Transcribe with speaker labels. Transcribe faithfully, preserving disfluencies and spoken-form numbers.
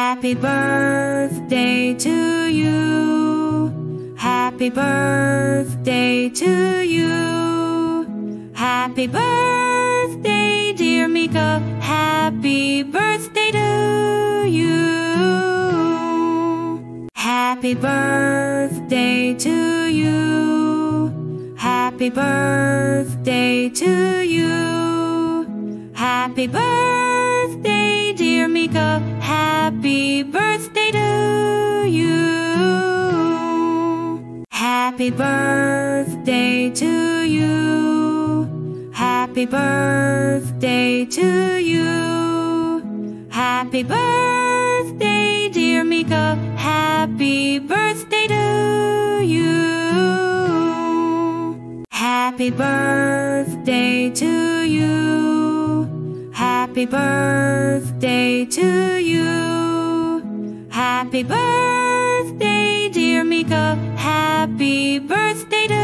Speaker 1: Happy birthday to you. Happy birthday to you. Happy birthday, dear Mika. Happy birthday to you. Happy birthday to you. Happy birthday to you. Happy birthday, dear Mika. Happy birthday to you. Happy birthday to you. Happy birthday to you. Happy birthday, dear Mika. Happy birthday to you. Happy birthday to you. Happy birthday to you. Happy birthday, dear Mika. Happy birthday to